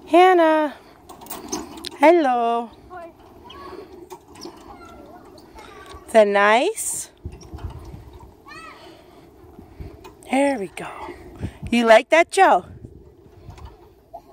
Hannah. Hello. Hi. Is that nice? There we go. You like that, Joe?